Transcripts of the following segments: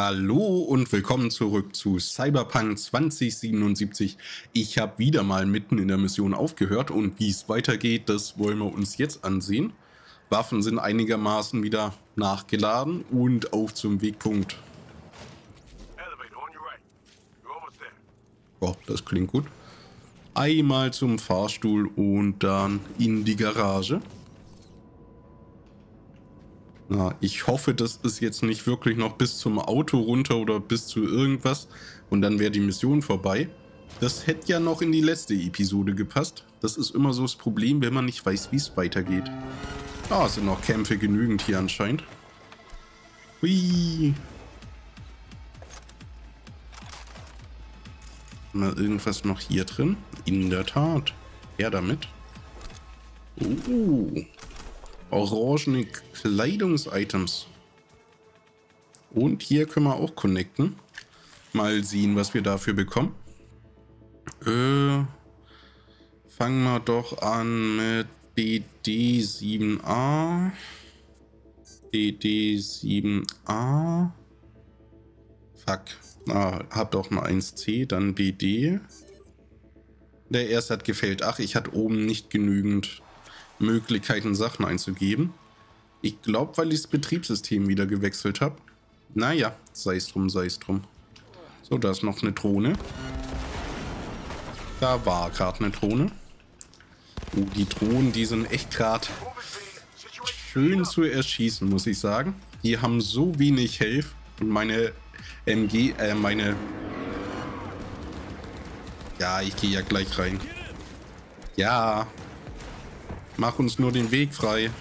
Hallo und willkommen zurück zu Cyberpunk 2077. Ich habe wieder mal mitten in der Mission aufgehört und wie es weitergeht, das wollen wir uns jetzt ansehen. Waffen sind einigermaßen wieder nachgeladen und auf zum Wegpunkt. Oh, das klingt gut. Einmal zum Fahrstuhl und dann in die Garage. Na, ich hoffe, das ist jetzt nicht wirklich noch bis zum Auto runter oder bis zu irgendwas und dann wäre die Mission vorbei. Das hätte ja noch in die letzte Episode gepasst. Das ist immer so das Problem, wenn man nicht weiß, wie es weitergeht. Ah, sind noch Kämpfe genügend hier anscheinend. Hui. Mal irgendwas noch hier drin? In der Tat. Her damit. Orangene Kleidungsitems. Und hier können wir auch connecten. Mal sehen, was wir dafür bekommen. Fangen wir doch an mit BD7A. BD7A. Fuck. Hab doch mal 1C, dann BD. Der erste hat gefällt. Ach, ich hatte oben nicht genügend Möglichkeiten, Sachen einzugeben. Ich glaube, weil ich das Betriebssystem wieder gewechselt habe. Naja, sei es drum, sei es drum. So, da ist noch eine Drohne. Da war gerade eine Drohne. Oh, die Drohnen, die sind echt gerade schön zu erschießen, muss ich sagen. Die haben so wenig Health und meine MG, Ja, ich gehe ja gleich rein. Ja. Mach uns nur den Weg frei.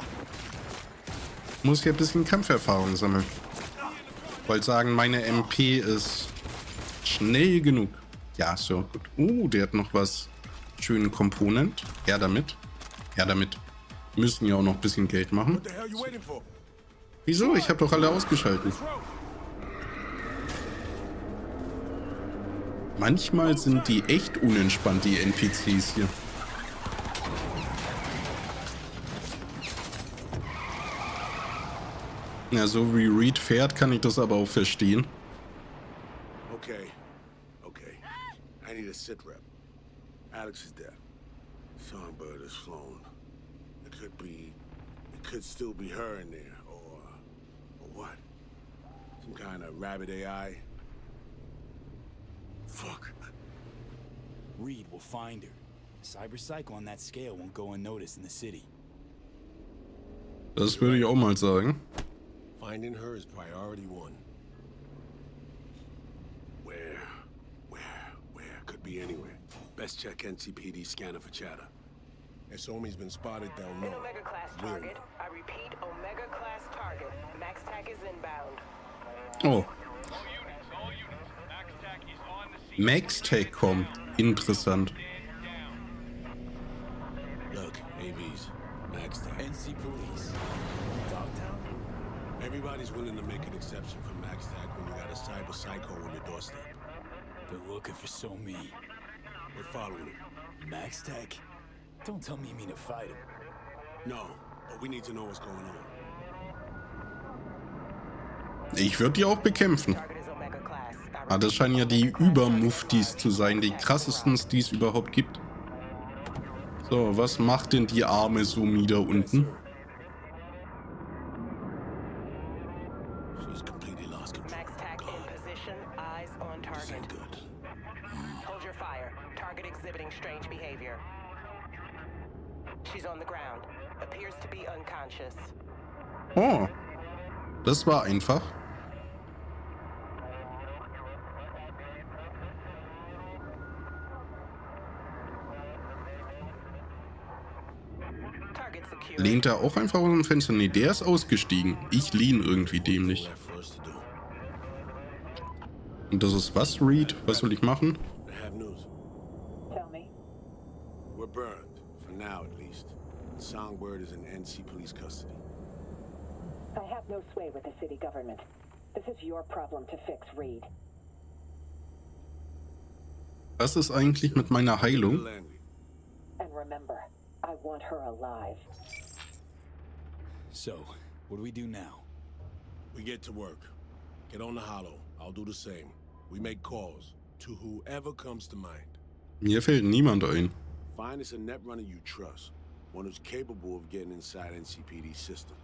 Muss hier ein bisschen Kampferfahrung sammeln. Wollte sagen, meine MP ist schnell genug. Ja, so gut. Der hat noch was. Schönen Komponent. Her damit. Her damit. Müssen ja auch noch ein bisschen Geld machen. Wieso? Ich habe doch alle ausgeschaltet. Manchmal sind die echt unentspannt, die NPCs hier. Ja, so wie Reed fährt, kann ich das aber auch verstehen. Okay. I need a sit-rep. Alex is dead. Songbird is flown. It could still be her in there, or what? Some kind of rabbit AI? Fuck. Reed will find her. Cyber Psycho on that scale won't go unnoticed in the city. Das würde ich auch mal sagen. Finding her is priority one. Where? Could be anywhere. Best check NCPD scanner for chatter. Somi's been spotted down north. Omega class target. I repeat, Omega class target. MaxTac is inbound. Oh. MaxTac kommt. Interessant. Look, AVs. MaxTac. NC Police. Dogtown? Everybody's willing to make an exception for MaxTac when you got a cyber psycho on your doorstep. They're looking for So-Me. We're following him. MaxTac? Don't tell me you mean to fight him. No, but we need to know what's going on. Ich würde die auch bekämpfen. Das scheinen ja die Übermuftis zu sein, die krassesten, die es überhaupt gibt. So, was macht denn die arme Somi da unten? She's completely lost control. MaxTac in position, eyes on This ain't target. good. Hold your fire. Target exhibiting strange behavior. She's on the ground. Appears to be unconscious. Oh, das war einfach. Target secure. Lehnt er auch einfach aus dem Fenster? Nee, der ist ausgestiegen. Ich lehne irgendwie dämlich. Left for us to do. Und das ist was, Reed? Was soll ich machen? I have news. Tell me. We're burned, for now at least. Songbird is in NC police custody. I have no sway with the city government. This is your problem to fix, Reed. Was ist eigentlich mit meiner Heilung? And remember, I want her alive. So, what do we do now? We get to work. Get on the Hollow. I'll do the same. We make calls to whoever comes to mind. Mir fällt niemand ein. Find us a netrunner you trust. One who's capable of getting inside NCPD systems.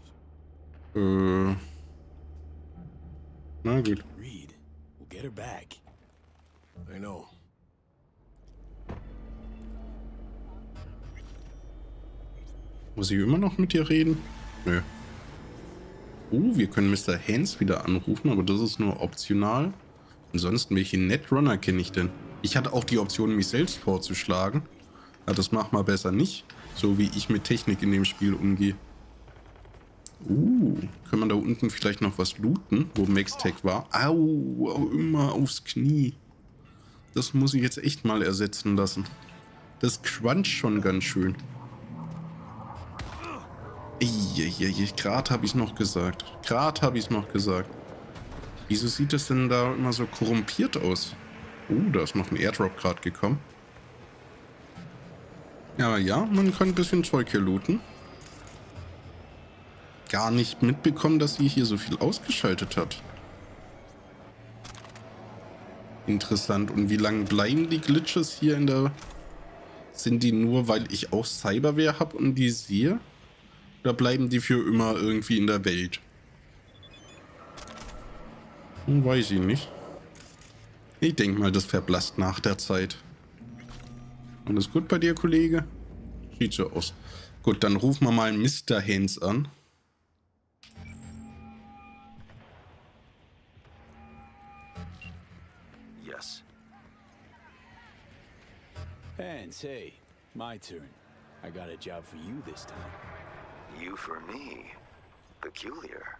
Na gut. Reed, we'll get her back. I know. Muss ich immer noch mit dir reden? Nö. Wir können Mr. Hans wieder anrufen, aber das ist nur optional. Ansonsten, welche Netrunner kenne ich denn? Ich hatte auch die Option, mich selbst vorzuschlagen. Aber das macht mal besser nicht. So wie ich mit Technik in dem Spiel umgehe. Können wir da unten vielleicht noch was looten, wo Maxtech war? Au, immer aufs Knie. Das muss ich jetzt echt mal ersetzen lassen. Das cruncht schon ganz schön. Gerade habe ich es noch gesagt. Wieso sieht es denn da immer so korrumpiert aus? Da ist noch ein Airdrop gerade gekommen. Aber ja, man kann ein bisschen Zeug hier looten. Gar nicht mitbekommen, dass sie hier so viel ausgeschaltet hat. Interessant. Und wie lange bleiben die Glitches hier in der... Sind die nur, weil ich auch Cyberware habe und die sehe? Oder bleiben die für immer irgendwie in der Welt? Weiß ich nicht. Ich denke mal, das verblasst nach der Zeit. Alles gut bei dir, Kollege? Sieht so aus. Gut, dann rufen wir mal Mr. Hans an. Yes. Hans, hey. My turn. I got a job for you this time. You for me. Peculiar.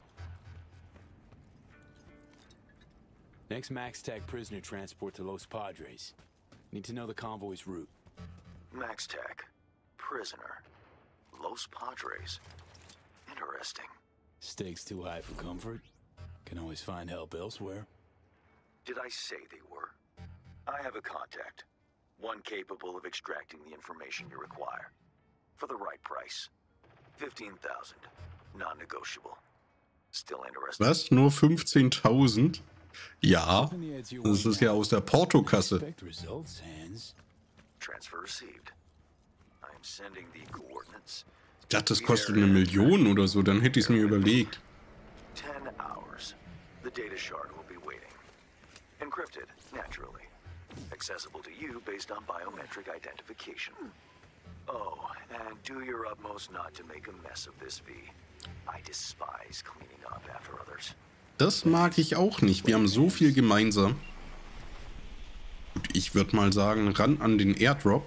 Next MaxTac prisoner transport to Los Padres. Need to know the convoy's route. MaxTac. Prisoner. Los Padres. Interesting. Stakes too high for comfort? Can always find help elsewhere. Did I say they were? I have a contact. One capable of extracting the information you require. For the right price. 15,000. Non-negotiable. Still interested? Was? Nur 15.000? Ja, das ist ja aus der Portokasse. Transfer received. I am sending the coordinates. Ich dachte, das kostet 1 Million oder so, dann hätte ich es mir überlegt. 10 hours. The data shard will be waiting. Encrypted, naturally. Accessible to you based on biometric identification. Oh, and do your utmost not to make a mess of this V. I despise cleaning up after others. Das mag ich auch nicht. Wir haben so viel gemeinsam. Gut, ich würde mal sagen, ran an den Airdrop.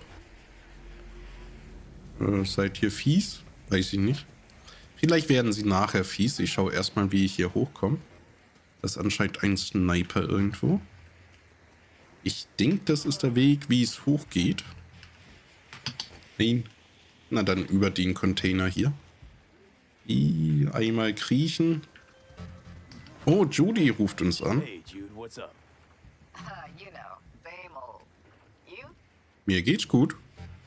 Seid ihr fies? Weiß ich nicht. Vielleicht werden sie nachher fies. Ich schaue erstmal, wie ich hier hochkomme. Das ist anscheinend ein Sniper irgendwo. Ich denke, das ist der Weg, wie es hochgeht. Nein. Na dann über den Container hier. Einmal kriechen. Oh, Judy ruft uns an. Hey, Jude, what's up? You know, same old. You? Mir geht's gut.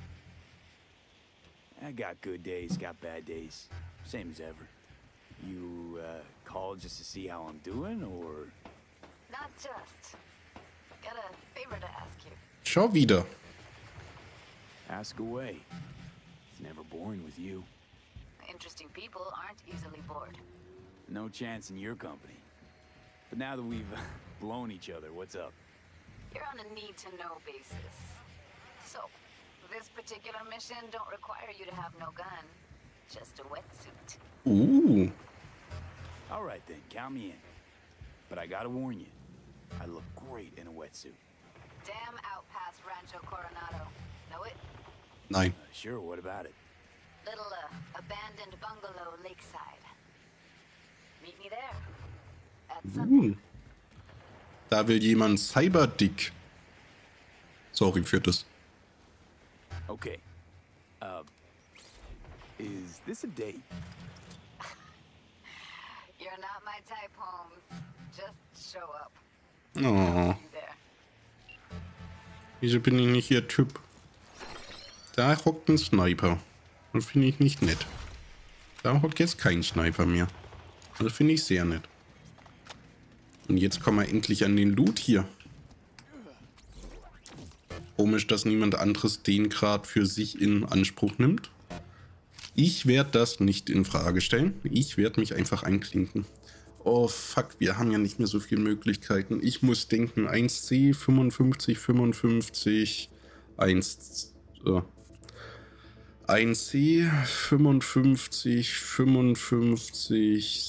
I got good days, got bad days. Same as ever. You, called just to see how I'm doing, or? Not just. Got a favor to ask you. Schau wieder. Ask away. It's never boring with you. Interesting people aren't easily bored. No chance in your company. But now that we've blown each other, what's up? You're on a need-to-know basis. So, this particular mission don't require you to have no gun. Just a wetsuit. All right then, count me in. But I gotta warn you, I look great in a wetsuit. Damn out past Rancho Coronado. Know it? Nein. Sure, what about it? Little, abandoned bungalow lakeside. Meet me there. At sunset. Da will jemand Cyberdick. Sorry für das. Okay. Is this a date? You're not my type, Holmes. Just show up. Oh. You there. Wieso bin ich nicht Ihr Typ? Da hockt ein Sniper. Das finde ich nicht nett. Da hockt jetzt kein Sniper mehr. Das finde ich sehr nett. Und jetzt kommen wir endlich an den Loot hier. Komisch, dass niemand anderes den gerade für sich in Anspruch nimmt. Ich werde das nicht in Frage stellen. Ich werde mich einfach einklinken. Oh fuck, wir haben ja nicht mehr so viele Möglichkeiten. Ich muss denken, 1C, 55, 55, 1C, 55, 55,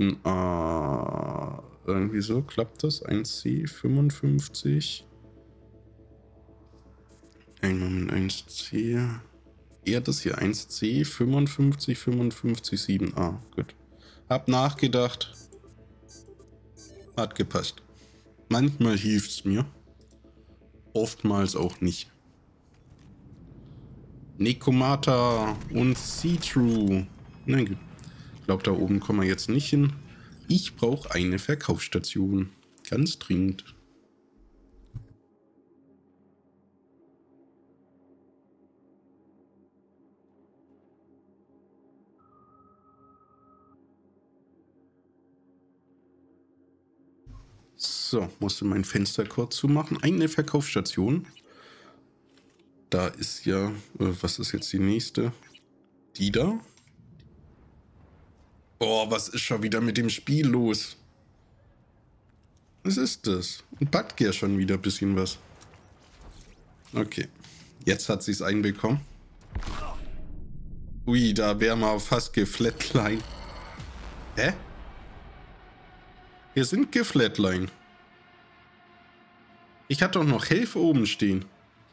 7A. Irgendwie so klappt das. 1C, 55. Ein Moment, 1C. Eher das hier, 1C, 55, 55, 7A. Gut. Hab nachgedacht. Hat gepasst. Manchmal hilft's mir. Oftmals auch nicht. Nekomata und See-Through. Na gut. Ich glaube, da oben kommen wir jetzt nicht hin. Ich brauche eine Verkaufsstation. Ganz dringend. So, musste mein Fenster kurz zumachen. Eine Verkaufsstation. Da ist ja... was ist jetzt die nächste? Die da? Oh, was ist schon wieder mit dem Spiel los? Was ist das? Backt ja schon wieder ein bisschen was. Okay. Jetzt hat sie es einbekommen. Ui, da wäre mal fast geflatline. Hä? Wir sind geflatline. Ich hatte doch noch Health oben stehen.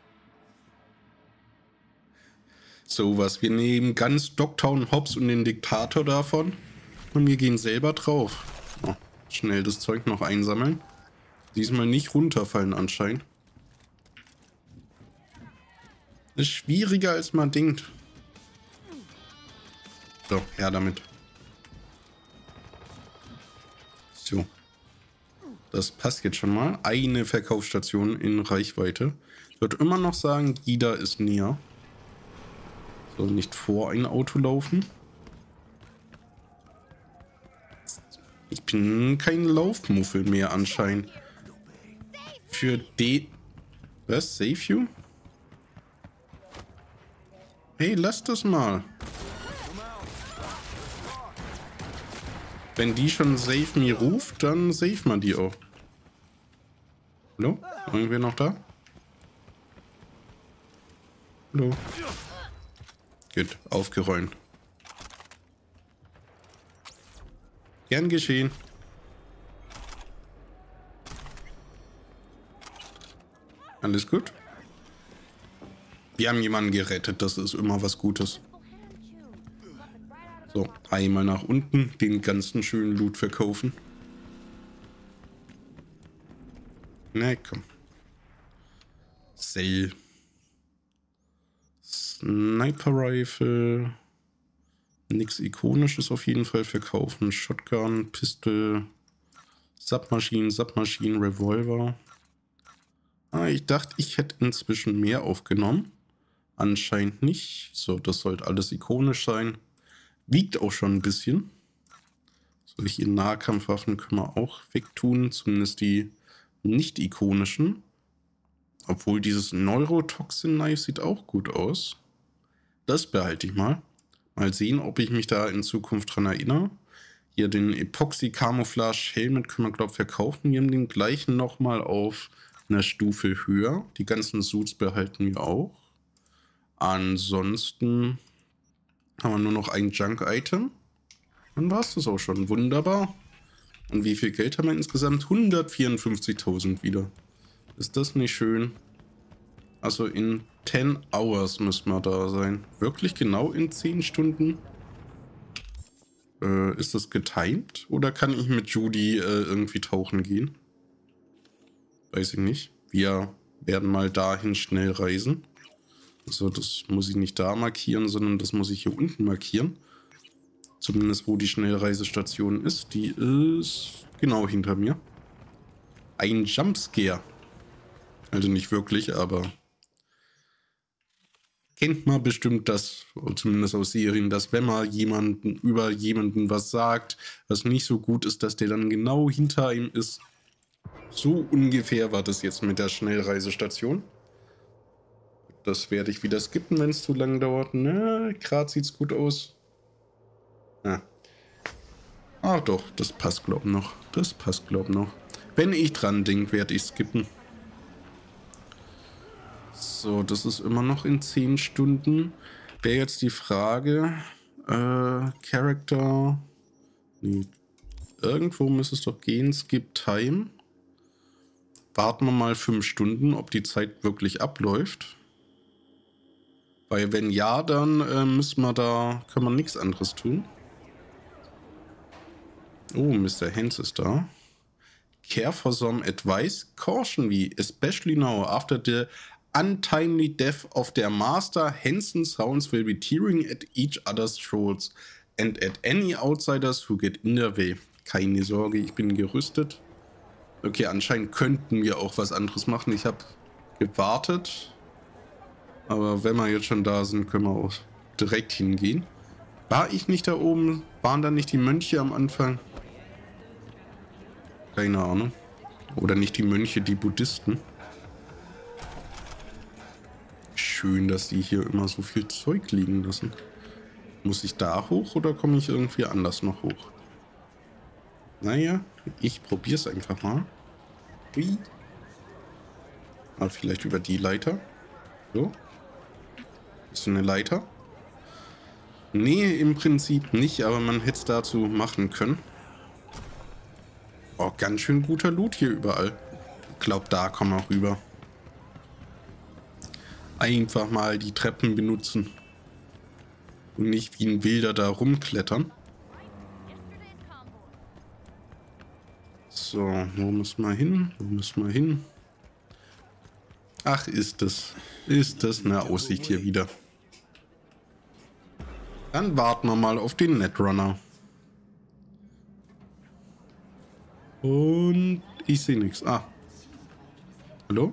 So was. Wir nehmen ganz Dogtown Hobbs und den Diktator davon. Und wir gehen selber drauf. Oh, schnell das Zeug noch einsammeln. Diesmal nicht runterfallen anscheinend. Ist schwieriger als man denkt. So, her damit. So. Das passt jetzt schon mal. Eine Verkaufsstation in Reichweite. Ich würde immer noch sagen, Gida ist näher. Soll nicht vor ein Auto laufen. Ich bin kein Laufmuffel mehr anscheinend. Für die... Was? Save you? Hey, lass das mal. Wenn die schon Save Me ruft, dann save man die auch. Hallo? Irgendwer noch da? Hallo? Gut, aufgeräumt. Gern geschehen. Alles gut? Wir haben jemanden gerettet, das ist immer was Gutes. So, einmal nach unten, den ganzen schönen Loot verkaufen. Na komm. Sell. Sniper Rifle. Nix Ikonisches auf jeden Fall verkaufen. Shotgun, Pistol, Submaschinen, Revolver. Ah, ich dachte, ich hätte inzwischen mehr aufgenommen. Anscheinend nicht. So, das sollte alles ikonisch sein. Wiegt auch schon ein bisschen. Solche Nahkampfwaffen können wir auch wegtun. Zumindest die nicht ikonischen. Obwohl dieses Neurotoxin Knife sieht auch gut aus. Das behalte ich mal. Mal sehen, ob ich mich da in Zukunft dran erinnere. Hier den Epoxy Camouflage Helmet können wir, glaube ich, verkaufen. Wir haben den gleichen nochmal auf einer Stufe höher. Die ganzen Suits behalten wir auch. Ansonsten haben wir nur noch ein Junk-Item. Dann war es das auch schon. Wunderbar. Und wie viel Geld haben wir insgesamt? 154.000 wieder. Ist das nicht schön? Also in 10 Hours müssen wir da sein. Wirklich genau in 10 Stunden? Ist das getimed? Oder kann ich mit Judy irgendwie tauchen gehen? Weiß ich nicht. Wir werden mal dahin schnell reisen. Also das muss ich nicht da markieren, sondern das muss ich hier unten markieren. Zumindest wo die Schnellreisestation ist. Die ist genau hinter mir. Ein Jumpscare. Also nicht wirklich, aber kennt man bestimmt das, zumindest aus Serien, dass wenn man über jemanden was sagt, was nicht so gut ist, dass der dann genau hinter ihm ist. So ungefähr war das jetzt mit der Schnellreisestation. Das werde ich wieder skippen, wenn es zu lang dauert. Na, gerade sieht's gut aus. Ah. Ach doch, das passt glaub noch. Das passt glaub noch. Wenn ich dran denke, werde ich skippen. So, das ist immer noch in 10 Stunden. Wäre jetzt die Frage, Character. Nee. Irgendwo müsste es doch gehen. Skip Time. Warten wir mal 5 Stunden, ob die Zeit wirklich abläuft. Weil wenn ja, dann müssen wir da, können wir nichts anderes tun. Oh, Mr. Hens ist da. Care for some advice. Caution me, especially now after the untimely death of their master. Henson's hounds will be tearing at each other's throats and at any outsiders who get in their way. Keine Sorge, ich bin gerüstet. Okay, anscheinend könnten wir auch was anderes machen. Ich habe gewartet. Aber wenn wir jetzt schon da sind, können wir auch direkt hingehen. War ich nicht da oben? Waren da nicht die Mönche am Anfang? Keine Ahnung. Oder nicht die Mönche, die Buddhisten. Schön, dass die hier immer so viel Zeug liegen lassen. Muss ich da hoch oder komme ich irgendwie anders noch hoch? Naja, ich probiere es einfach mal. Hui. Mal vielleicht über die Leiter. So. Ist so eine Leiter? Nee, im Prinzip nicht, aber man hätte es dazu machen können. Oh, ganz schön guter Loot hier überall. Ich glaube, da kommen wir rüber. Einfach mal die Treppen benutzen. Und nicht wie ein Wilder da rumklettern. So, wo müssen wir hin? Wo müssen wir hin? Ach, ist das eine Aussicht hier wieder. Dann warten wir mal auf den Netrunner. Und ich sehe nichts. Ah. Hallo?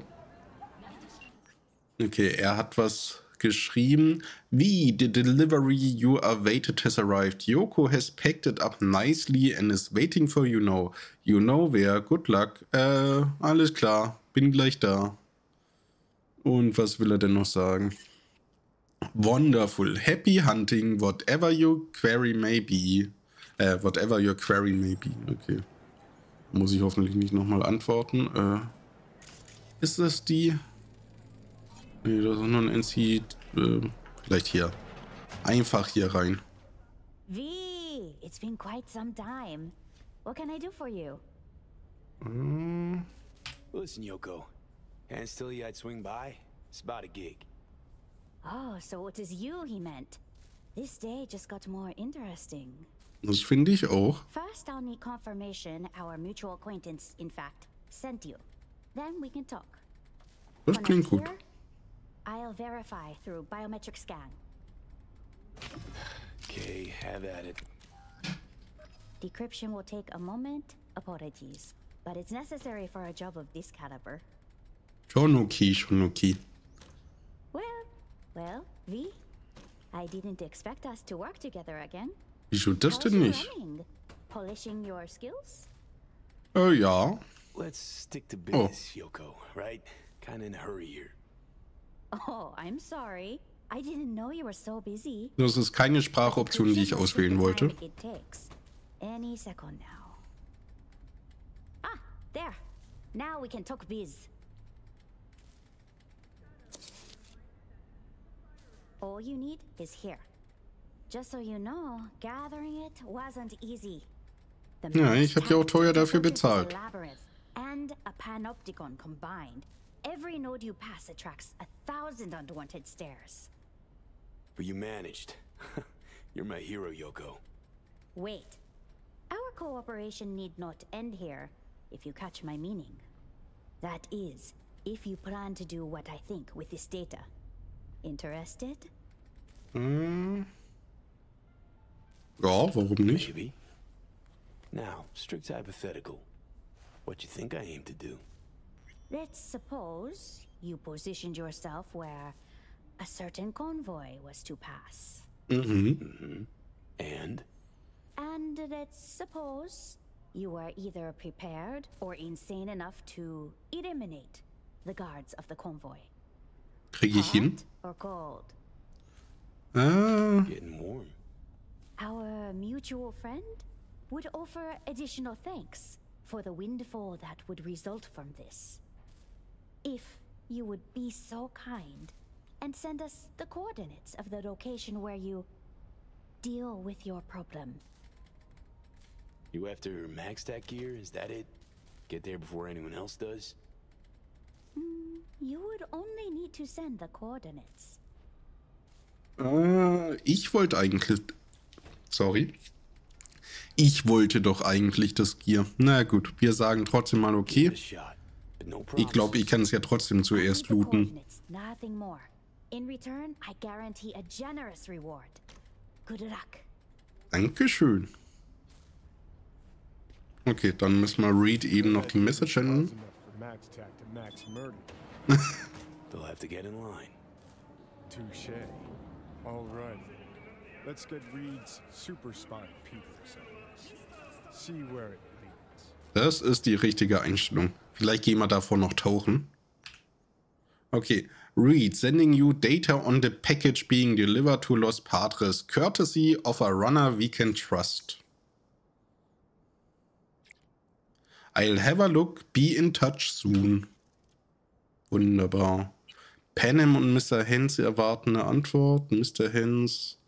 Okay, er hat was geschrieben. Wie the delivery you awaited has arrived. Yoko has packed it up nicely and is waiting for you now. You know where. Good luck. Alles klar. Bin gleich da. Und was will er denn noch sagen? Wonderful. Happy hunting, whatever your query may be. Whatever your query may be. Okay. Muss ich hoffentlich nicht nochmal antworten. Ist das die? Nee, das ist nur ein NC. Vielleicht hier. Einfach hier rein. V, it's been quite some time. What can I do for you? Listen, Yoko. Hands still you I'd swing by? It's about a gig. Oh, so it is you he meant. This day just got more interesting. Das finde ich auch. First, I'll need confirmation our mutual acquaintance, in fact, sent you. Then we can talk. Das When klingt I'm gut. here, I'll verify through biometric scan. Okay, have at it. Decryption will take a moment. Apologies. But it's necessary for a job of this caliber. Schon okay, schon okay. Well, V, I didn't expect us to work together again. Wieso das How's denn your nicht? running? Polishing your skills? Ja. Let's stick to business, Yoko, right? Kinda in a hurry here. Oh, I'm sorry. I didn't know you were so busy. Das ist keine Sprachoption, die ich auswählen wollte. It takes. Any second now. Ah, there. Now we can talk biz. All you need is here. Just so you know, gathering it wasn't easy. The Ja, ich habe ja auch teuer dafür bezahlt. And a panopticon combined. Every node you pass attracts 1,000 unwanted stares. But you managed. You're my hero, Yoko. Wait. Our cooperation need not end here, if you catch my meaning. That is, if you plan to do what I think with this data. Interested? Ja, warum nicht? Maybe. Now, strict hypothetical. What you think I aim to do? Let's suppose you positioned yourself where a certain convoy was to pass. Mhm. And? And let's suppose you are either prepared or insane enough to eliminate the guards of the convoy. Kriege ich hin? Hot or cold? Getting warm. Our mutual friend would offer additional thanks for the windfall that would result from this. If you would be so kind and send us the coordinates of the location where you deal with your problem. You after MaxTac gear? Is that it? Get there before anyone else does? You would only need to send the coordinates. Ich wollte eigentlich... Sorry. Ich wollte doch eigentlich das Gear. Na gut, wir sagen trotzdem mal okay. Ich glaube, ich kann es ja trotzdem zuerst looten. Nothing more. In return, I guarantee a generous reward. Good luck. Dankeschön. Okay, dann müssen wir Reed eben noch die Message senden. They'll have to get in line. Touché. All right. Let's get Reed's super spy Peters. See where it leads. Das ist die richtige Einstellung. Vielleicht gehen wir davor noch tauchen. Okay. Reed, sending you data on the package being delivered to Los Padres, courtesy of a runner we can trust. I'll have a look, be in touch soon. Wunderbar. Panem und Mr. Hens erwarten eine Antwort. Mr. Hens.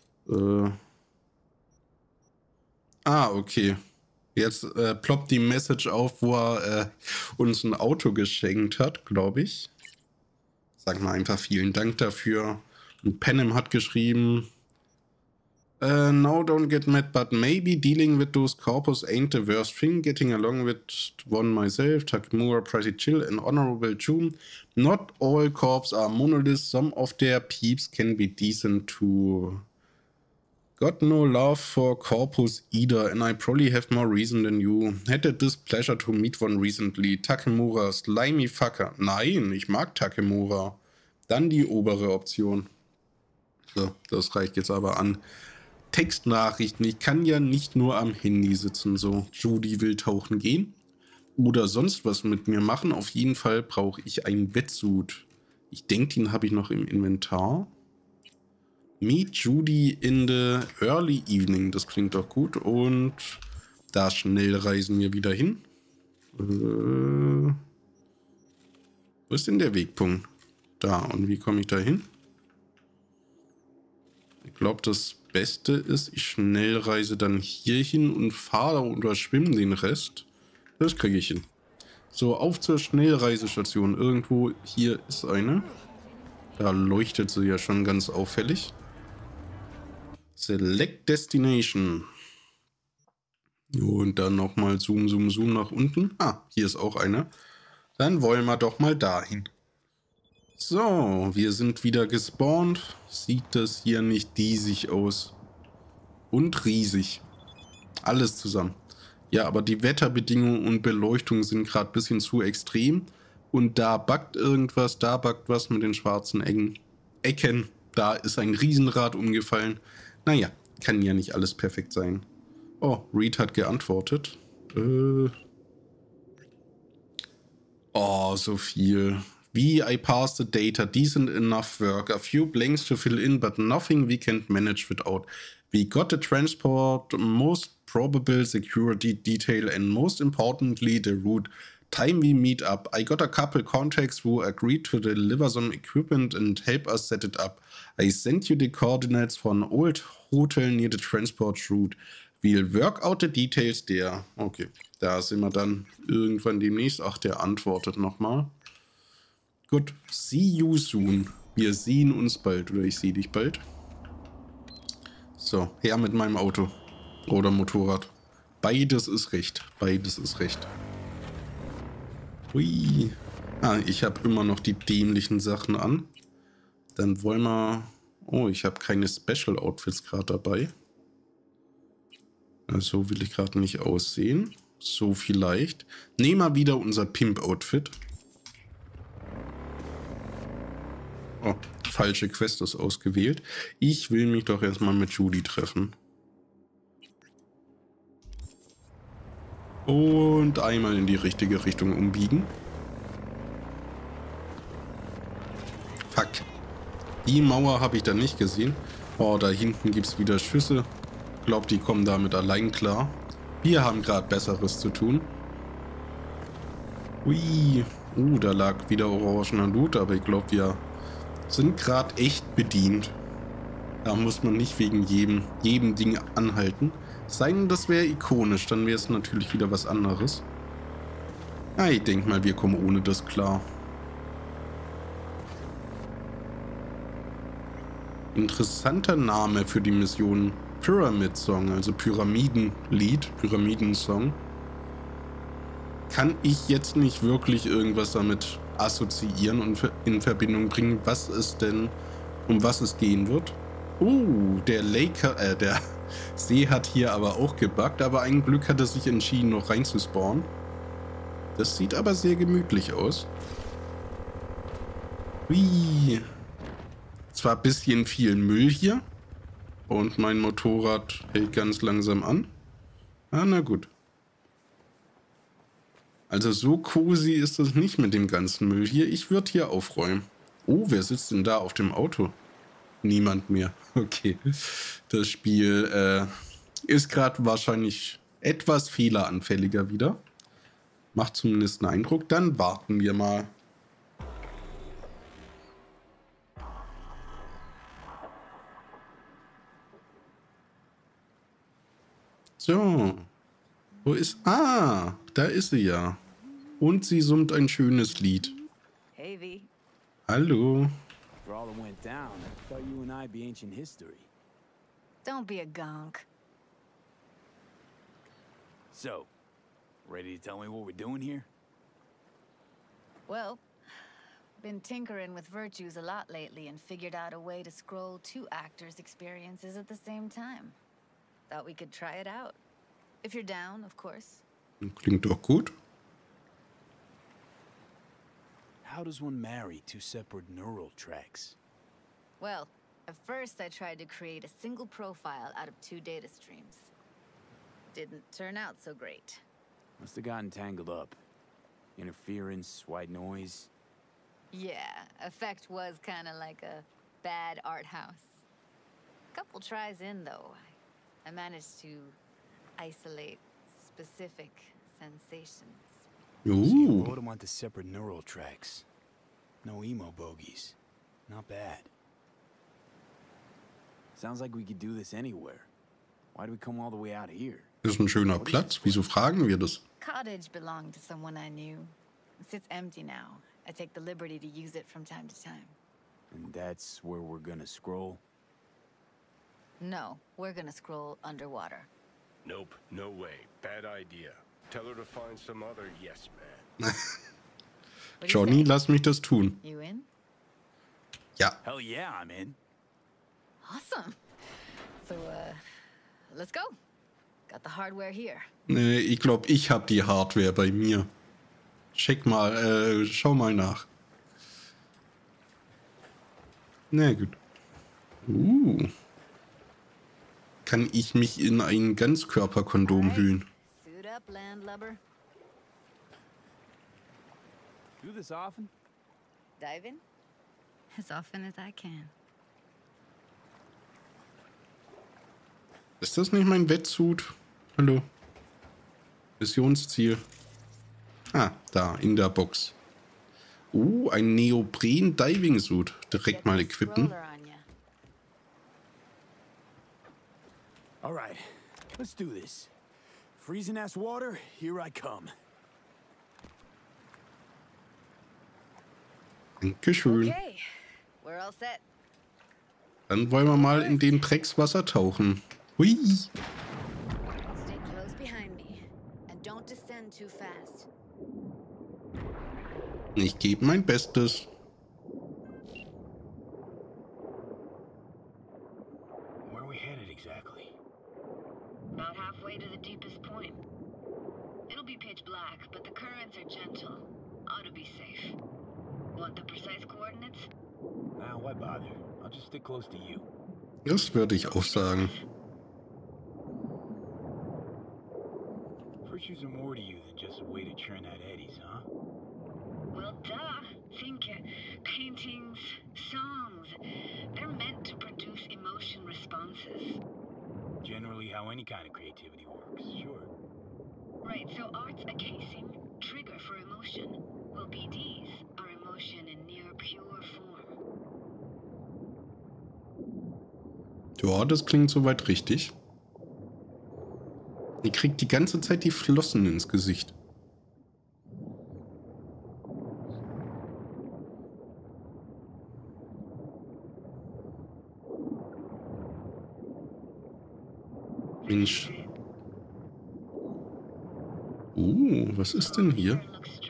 Okay. Jetzt ploppt die Message auf, wo er uns ein Auto geschenkt hat, glaube ich. Sag mal einfach vielen Dank dafür. Und Panem hat geschrieben: No, don't get mad, but maybe dealing with those corpus ain't the worst thing. Getting along with one myself, Takemura, pretty chill and honorable June. Not all corps are monoliths. Some of their peeps can be decent too. Got no love for corpus either, and I probably have more reason than you. Had the displeasure to meet one recently. Takemura, slimy fucker. Nein, ich mag Takemura. Dann die obere Option. So, das reicht jetzt aber an Textnachrichten. Ich kann ja nicht nur am Handy sitzen, so. Judy will tauchen gehen oder sonst was mit mir machen. Auf jeden Fall brauche ich einen Wetsuit. Ich denke, den habe ich noch im Inventar. Meet Judy in the early evening. Das klingt doch gut. Und da schnell reisen wir wieder hin. Wo ist denn der Wegpunkt? Da. Und wie komme ich da hin? Ich glaube, das Beste ist, ich schnell reise dann hier hin und fahre oder schwimme den Rest. Das kriege ich hin. So, auf zur Schnellreisestation. Irgendwo hier ist eine. Da leuchtet sie ja schon ganz auffällig. Select Destination. Und dann nochmal Zoom, Zoom, Zoom nach unten. Ah, hier ist auch eine. Dann wollen wir doch mal dahin. So, wir sind wieder gespawnt. Sieht das hier nicht diesig aus? Und riesig. Alles zusammen. Ja, aber die Wetterbedingungen und Beleuchtung sind gerade ein bisschen zu extrem. Und da buggt irgendwas, da buggt was mit den schwarzen Ecken. Da ist ein Riesenrad umgefallen. Naja, kann ja nicht alles perfekt sein. Oh, Reed hat geantwortet. Oh, so viel. I passed the data, decent enough work, a few blanks to fill in, but nothing we can't manage without. We got the transport, most probable security detail, and most importantly, the route. Time we meet up. I got a couple contacts who agreed to deliver some equipment and help us set it up. I sent you the coordinates for an old hotel near the transport route. We'll work out the details there. Okay, da sind wir dann irgendwann demnächst. Ach, der antwortet nochmal. Gut, see you soon. Wir sehen uns bald, oder ich sehe dich bald. So, her mit meinem Auto. Oder Motorrad. Beides ist recht. Beides ist recht. Hui. Ah, ich habe immer noch die dämlichen Sachen an. Dann wollen wir... Oh, ich habe keine Special Outfits gerade dabei. So will ich gerade nicht aussehen. So vielleicht. Nehmen wir wieder unser Pimp-Outfit. Oh, falsche Quest ist ausgewählt. Ich will mich doch erstmal mit Judy treffen. Und einmal in die richtige Richtung umbiegen. Fuck. Die Mauer habe ich da nicht gesehen. Oh, da hinten gibt es wieder Schüsse. Ich glaube, die kommen damit allein klar. Wir haben gerade Besseres zu tun. Ui. Da lag wieder orangener Loot, aber ich glaube, wir sind gerade echt bedient. Da muss man nicht wegen jedem Ding anhalten. Sei denn, das wäre ikonisch, dann wäre es natürlich wieder was anderes. Ja, ich denke mal, wir kommen ohne das klar. Interessanter Name für die Mission. Pyramid Song, also Pyramidenlied, Pyramidensong. Kann ich jetzt nicht wirklich irgendwas damit assoziieren und in Verbindung bringen, um was es gehen wird. Der der See hat hier aber auch gebuggt, aber ein Glück hat er sich entschieden, noch reinzuspawnen. Das sieht aber sehr gemütlich aus. Hui. Zwar ein bisschen viel Müll hier. Und mein Motorrad hält ganz langsam an. Ah, na gut. Also so cozy ist das nicht mit dem ganzen Müll hier. Ich würde hier aufräumen. Oh, wer sitzt denn da auf dem Auto? Niemand mehr. Okay. Das Spiel ist gerade wahrscheinlich etwas fehleranfälliger wieder. Macht zumindest einen Eindruck. Dann warten wir mal. So. Wo ist... Ah, da ist sie ja. Und sie summt ein schönes Lied. Hey, V. Hallo. For all that went down, I thought you and I'd be ancient history. Don't be a gonk. So, ready to tell me what we're doing here? Well, been tinkering with virtues a lot lately and figured out a way to scroll 2 actors' experiences at the same time. Thought we could try it out. If you're down, of course. Klingt doch gut. How does one marry 2 separate neural tracks? Well, at first I tried to create a single profile out of 2 data streams. Didn't turn out so great. Must have gotten tangled up. Interference, white noise. Yeah, effect was kind of like a bad art house. Couple tries in, though, I managed to isolate specific sensations. So you wrote them onto separate neural tracks. No emo bogies. Not bad. Sounds like we could do this anywhere. Why do we come all the way out here? Das ist ein schöner Platz. Wieso fragen wir das? Cottage belonged to someone I knew. It sits empty now. I take the liberty to use it from time to time. And that's where we're gonna scroll? No, we're gonna scroll underwater. Nope, no way. Bad idea. Tell her to find some other yes man. Johnny, lass mich das tun. You in? Ja. Hell yeah, I'm in. Awesome. So, let's go. Got the hardware here. Nee, ich glaube, ich habe die Hardware bei mir. Check mal, schau mal nach. Na gut. Kann ich mich in ein Ganzkörperkondom hüllen? Suit up, landlubber. Do this often? Dive in? As often as I can. Ist das nicht mein Wetsuit? Hallo. Missionsziel. Ah, da, in der Box. Ein Neopren-Diving-Suit. Direkt mal equippen. Alright, let's do this. Freezing ass water, here I come. Dankeschön. Okay, we're all set. Dann wollen wir mal in den Dreckswasser tauchen. Hui. Stay close behind me and don't descend too fast. Ich gebe mein Bestes. Where are we headed exactly? About halfway to the deepest point. It'll be pitch black, but the currents are gentle. Ought to be safe. Want the precise coordinates? Nah, why bother? I'll just stick close to you. Das würde ich auch sagen. Virtues are more to you than just a way to churn out eddies, huh? Well, duh. Think paintings, songs. They're meant to produce emotion responses. Generally how any kind of creativity works, sure. Right, so art's a casing, trigger for emotion. Well, BDs are emotion in near pure form. Ja, das klingt soweit richtig. Ihr kriegt die ganze Zeit die Flossen ins Gesicht. Mensch. Was ist denn hier?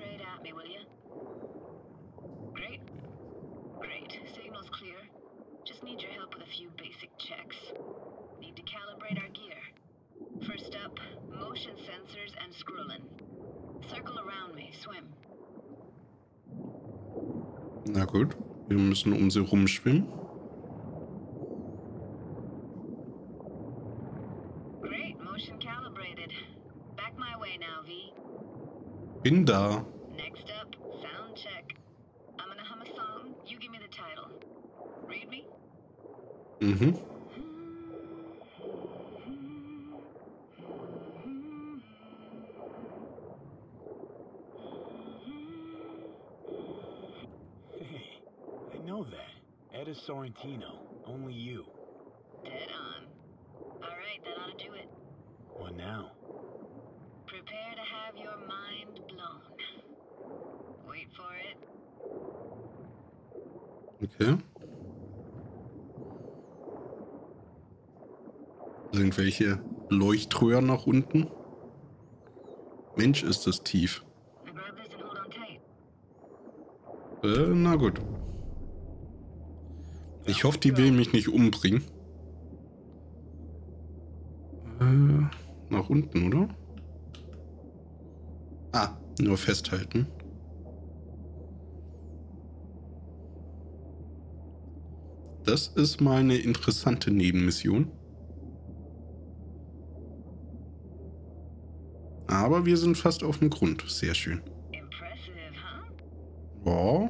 Na gut, wir müssen um sie rumschwimmen. Bin da. Next up, sound check. I'm gonna hum a song. You give me the title. Read me? Mhm. Hey, I know that. Etta Sorrentino. Only you. Dead on. Alright, that ought to do it. What now? Prepare to have your mind blown. Wait for it. Okay. Irgendwelche Leuchtröhren nach unten. Mensch, ist das tief. Na gut. Ich hoffe, die will mich nicht umbringen. Nach unten, oder? Ah, nur festhalten. Das ist mal eine interessante Nebenmission. Aber wir sind fast auf dem Grund. Sehr schön. Wow.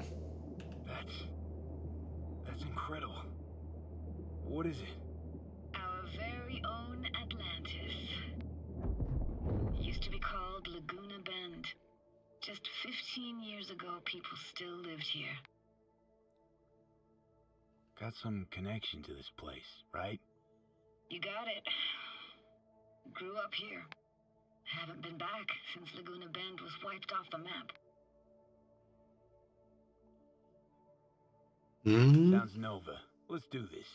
That's incredible. What is it? Our very own Atlantis. Used to be called Laguna Bend. Just 15 years ago, people still lived here. Got some connection to this place, right? You got it. Grew up here. Haven't been back since Laguna Bend was wiped off the map. Sounds Nova. Let's do this.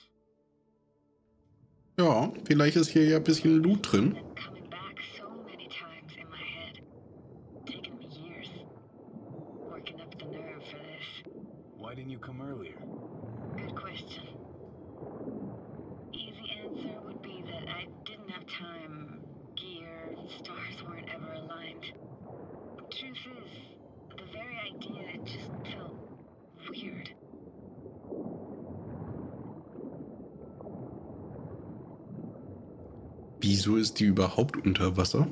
Ja, vielleicht ist hier ja ein bisschen Loot drin. Coming back so many times in my head. Taken me years. Working up the nerve for this. Why didn't you come earlier? Good question. Easy answer would be that I didn't have time. Gear, stars weren't ever aligned. Truth is, the very idea, it just felt weird. Wieso ist die überhaupt unter Wasser?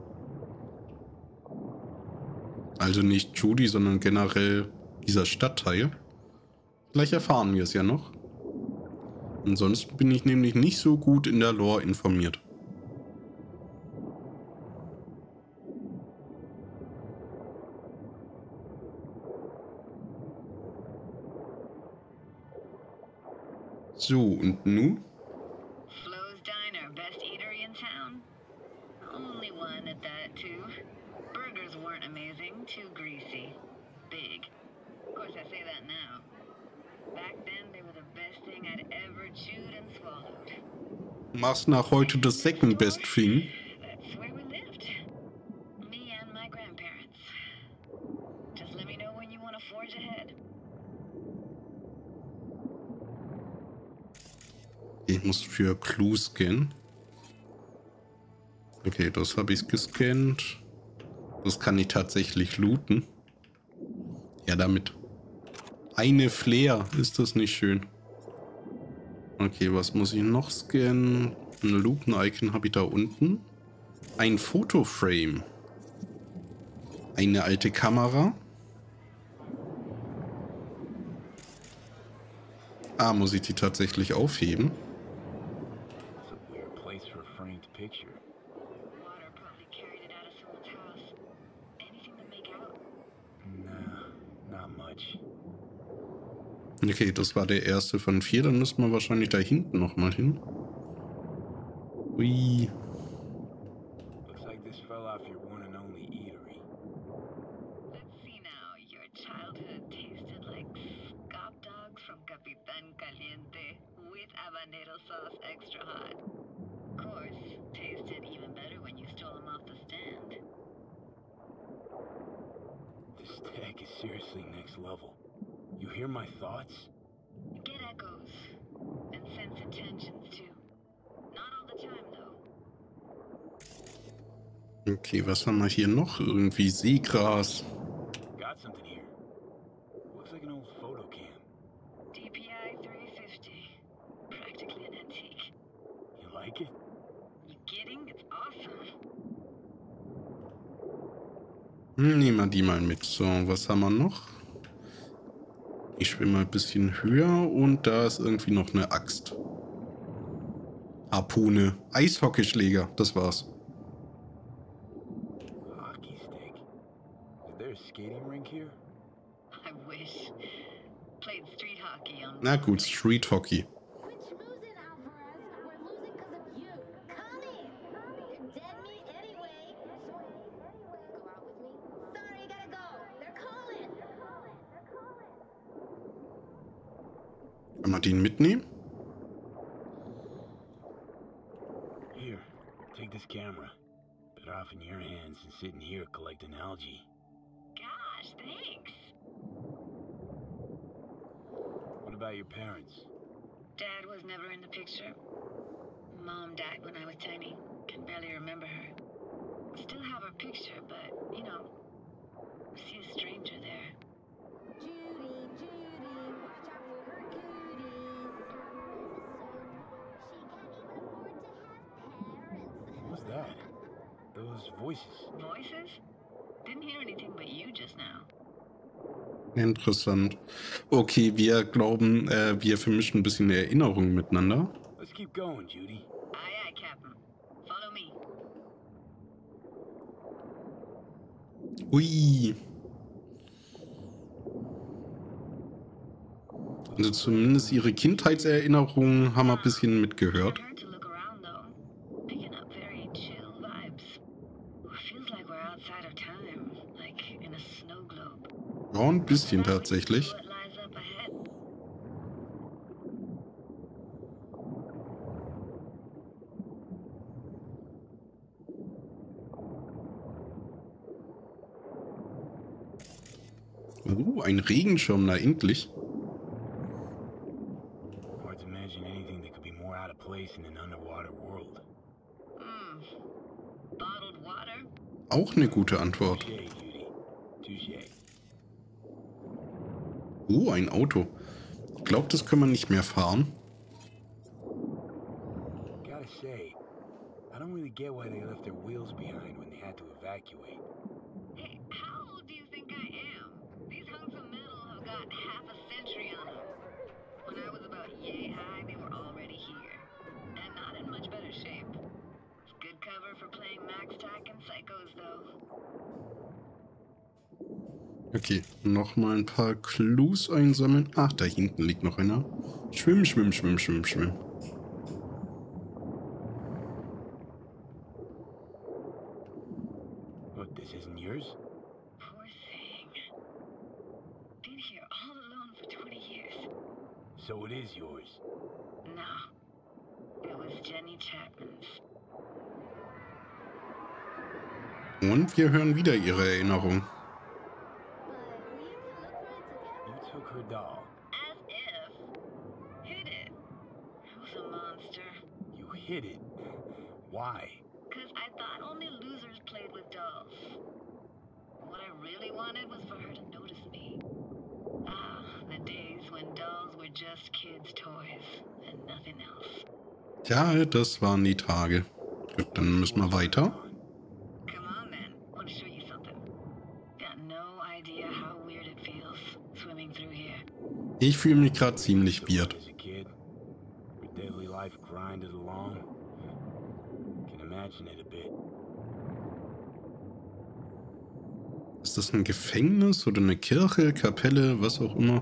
Also nicht Judy, sondern generell dieser Stadtteil. Vielleicht erfahren wir es ja noch. Ansonsten bin ich nämlich nicht so gut in der Lore informiert. So, und nun? Flo's Diner, best eatery in town. Only one at that, too. Burgers weren't amazing, too greasy. Big. Of course, I say that now. Back then, they were the best thing I'd ever chewed and swallowed. Machst nach heute das second best thing. That's where we lived. Me and my grandparents. Just let me know when you want to forge ahead. Ich muss für Clue scannen. Okay, das habe ich gescannt. Das kann ich tatsächlich looten. Ja, damit. Eine Flair. Ist das nicht schön? Okay, was muss ich noch scannen? Ein Lupen-Icon habe ich da unten. Ein Fotoframe. Eine alte Kamera. Ah, muss ich die tatsächlich aufheben? Okay, das war der erste von 4. Dann müssen wir wahrscheinlich da hinten nochmal hin. Ui. Seriously next level. You hear my thoughts? Get echoes. And sense intentions too. Not all the time though. Okay, was haben wir hier noch? Irgendwie Seegras. Got something here. Looks like an old photo cam. DPI 350. Practically an antique. You like it? You kidding? It's awesome. Nehmen wir die mal mit. So, was haben wir noch? Ich schwimme mal ein bisschen höher und da ist irgendwie noch eine Axt. Harpune. Eishockeyschläger. Das war's. Hockey stick. Is there a skating rink here? I wish. Played street hockey on. Na gut, Street Hockey. Kann man den mitnehmen? Here, take this camera. Better off in your hands than sitting here collecting algae. Gosh, thanks. What about your parents? Dad was never in the picture. Mom died when I was tiny. Can barely remember her. Still have her picture, but, you know, see a stranger there. What's that? Those voices. Voices? Didn't hear anything but you just now. Interessant. Okay, wir glauben, wir vermischen ein bisschen Erinnerungen miteinander. Let's keep going, Judy. Aye, aye, Captain. Follow me. Ui. Also zumindest ihre Kindheitserinnerungen haben wir ein bisschen mitgehört. Ja, ein bisschen tatsächlich. Ein Regenschirm, na endlich. Hard to imagine anything that could be more out of place in an underwater world. Bottled water? Auch eine gute Antwort. Oh, ein Auto. Ich glaube, das können wir nicht mehr fahren. Gotta say, I don't really get why they left their wheels behind when they had to evacuate. Hey, how old do you think I am? These hunks of metal have got half a century on them. When I was about yay high, they were already here. And not in much better shape. It's good cover for playing MaxTac and Psychos, though. Okay, nochmal ein paar Clues einsammeln. Ach, da hinten liegt noch einer. Schwimm, schwimm, schwimm, schwimm, schwimm. What, this isn't yours? Poor thing. Been here all alone for 20 years. So it is yours? No. It was Jenny Chapman's. Und wir hören wieder ihre Erinnerung. Her doll. As if. Hid it. I was a monster. You hid it? Why? Because I thought only losers played with dolls. What I really wanted was for her to notice me. Ah, the days when dolls were just kids' toys and nothing else. Ja, das waren die Tage. Gut, dann müssen wir weiter. Ich fühle mich gerade ziemlich weird. As a kid, your daily life grinded along. Can imagine it a bit. Ist das ein Gefängnis oder eine Kirche, Kapelle, was auch immer?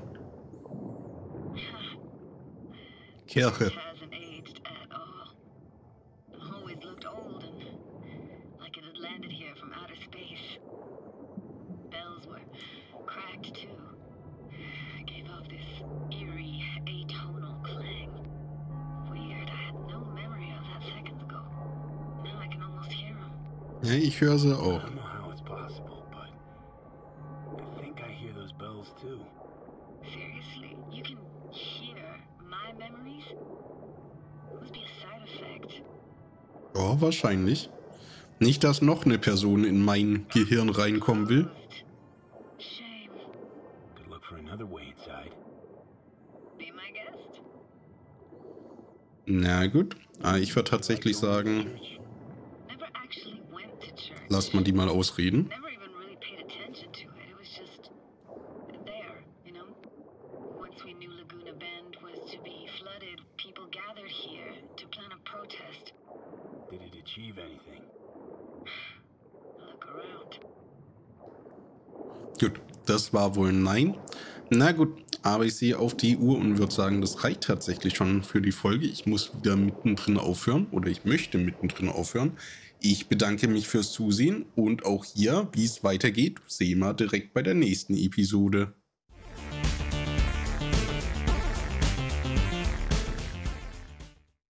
Kirche. Hasn't aged at all. Always looked old and like it had landed here from outer space. Bells were cracked too. Gave off this eerie, atonal clang. Weird, I had no memory of that seconds ago. Now I can almost hear them. Ja, ich höre sie I auch. don't know how it's possible, but I think I hear those bells too. Seriously, you can hear my memories? Must be a side effect. Ja, wahrscheinlich. Nicht, dass noch eine Person in mein Gehirn reinkommen will. Shame. Could look for another way inside. Be my guest. Na gut. Ich würde tatsächlich sagen, Never actually went to church. lass mal die mal ausreden. Never even really paid attention to it. It was just there, you know? Once we knew Laguna Bend was to be flooded, people gathered here to plan a protest. Did it achieve anything? Look around. Gut, das war wohl nein. Na gut, aber ich sehe auf die Uhr und würde sagen, das reicht tatsächlich schon für die Folge. Ich muss wieder mittendrin aufhören oder ich möchte mittendrin aufhören. Ich bedanke mich fürs Zusehen und auch hier, wie es weitergeht, sehen wir direkt bei der nächsten Episode.